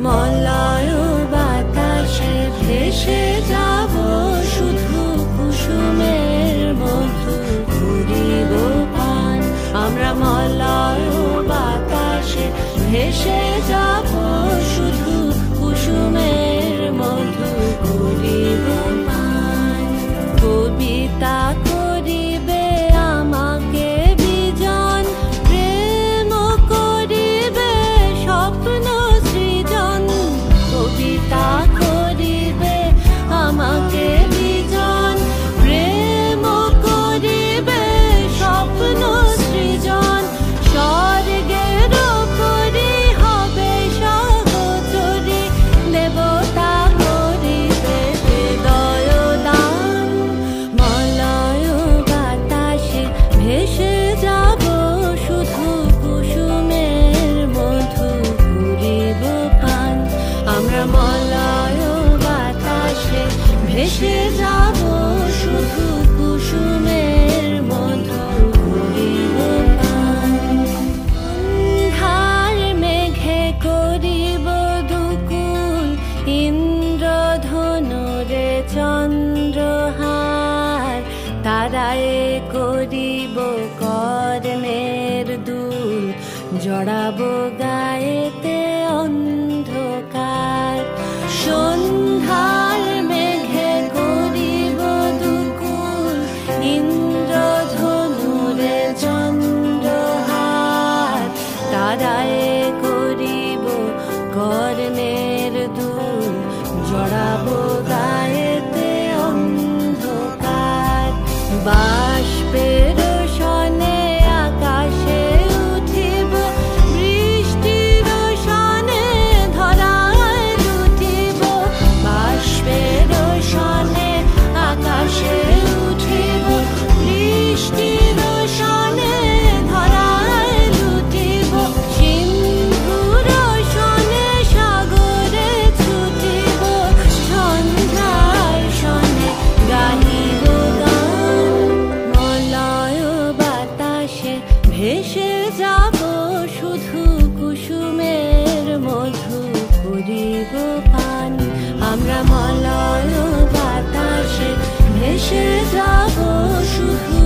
মলয় বাতাসে ভেসে যাব শুধু কুসুমের মধু করিব পান। আমরা মলয় বাতাসে ভেসে যাব শুধু কুসুমের মধু করিব পান। কবিতা করিবে আমাকে বিজন, প্রেম করিবে স্বপ্ন সৃজন। কবিতা করিবে আমাকে বিজন, প্রেম করিবে স্বপ্ন সৃজন। স্বর্গের করি হবে সহচরী, দেবতা করিবে হৃদয় দান। মলয় বাতাসে ভেসে যাব শুধু কুসুমের মধু করিব পান। আমরা মলয় বাতাসে ভেসে যাব শুধু কুসুমের মধু করিব পান। সন্ধ্যার মেঘে করিব দুকুল, ইন্দ্রধনুরে চন্দ্রহার। তারায় করিব কর্ণের দুল, জড়াবো গায়েতে অন্ধকার। সন্ধ্যার মেঘে করিব দুকুল, ইন্দ্রধনুরে চন্দ্রহার। তারায় করিব কর্ণের দুল, জড়াবো গায়েতে অন্ধকার। বাষ্পের সনে আকাশে উঠিব, বৃষ্টির সনে ধরায় লুটিব। বাষ্পের সনে আকাশে উঠিব, বৃষ্টির সনে ধরায় লুটিব। সিন্ধুর সনে সাগরে ছুটিব, সন্ধ্যার সনে গাহিব গান। মলয় বাতাসে ভেসে যাব শুধু কুসুমের মধু করিব পান। আমরা মলয় বাতাসে ভেসে যাব শুধু